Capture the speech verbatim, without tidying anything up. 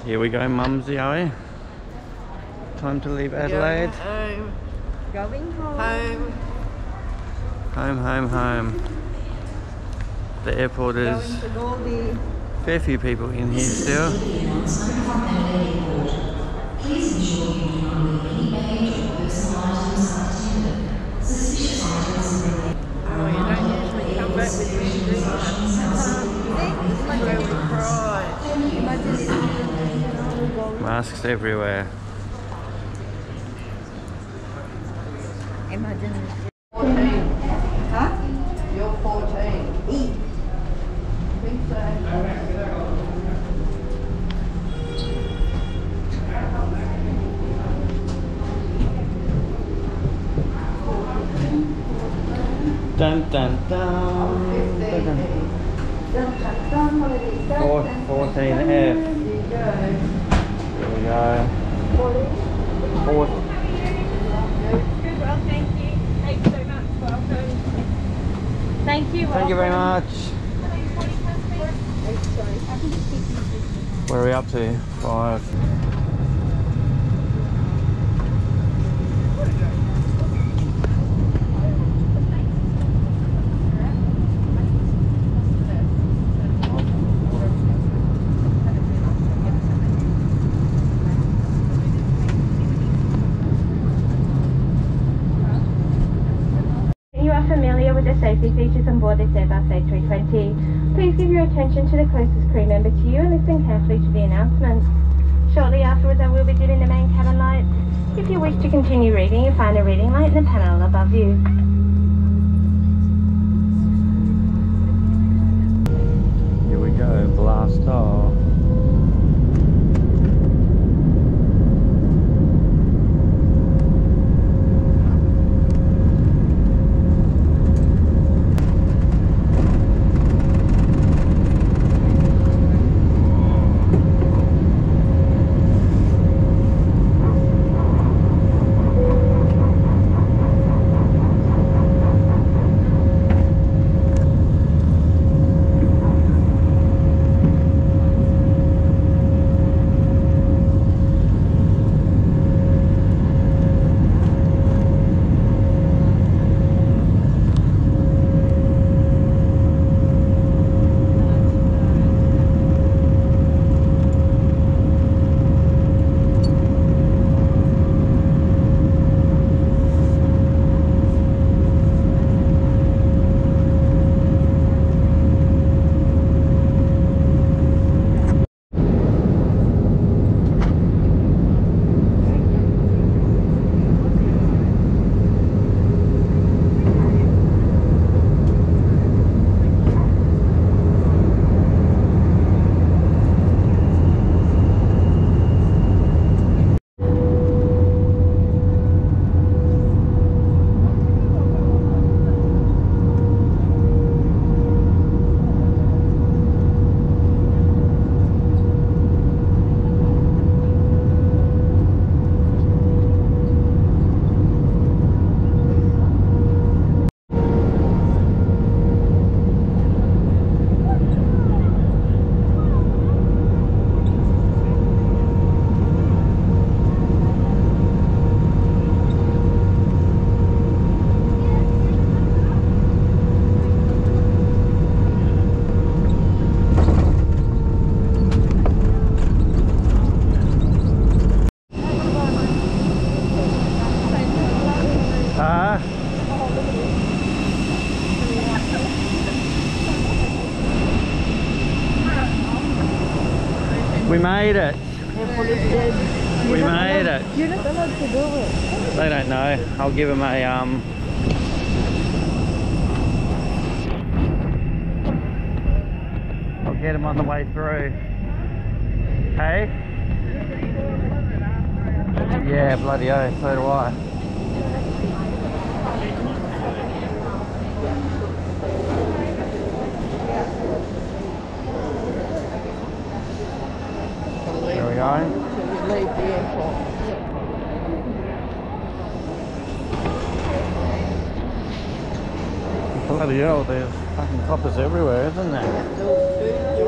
Here we go, Mumsy, are we? Time to leave Adelaide. Home. Going home. Home. Home, home, home. The airport is Going to Goldie. fair few people in here still. Please ensure you do not leave any baggage or personal items unattended. Suspicious items and related. Oh, you don't usually come back with me, do you? Where we cried. Imagine if you go. Masks everywhere. Imagine. fourteen. Huh? You're fourteen. Eat. I think so. Dun dun dun. dun, dun. Four, fourteen F. There you go. Here we go. Fourth. Good, well, thank you. Thanks so much. Welcome. Thank you. Thank you very much. Where are we up to? Five. You are familiar with the safety features on board this Airbus A three twenty. Please give your attention to the closest crew member to you and listen carefully to the announcements. Shortly afterwards, I will be dimming the main cabin lights. If you wish to continue reading, you'll find a reading light in the panel above you. Here we go. Blast off. We made it. We made it. You're not allowed to do it. They don't know. I'll give them a um. I'll get them on the way through. Hey? Yeah, bloody oath. So do I. There we go. Leave the airport. Bloody hell, there's fucking coppers everywhere, isn't there?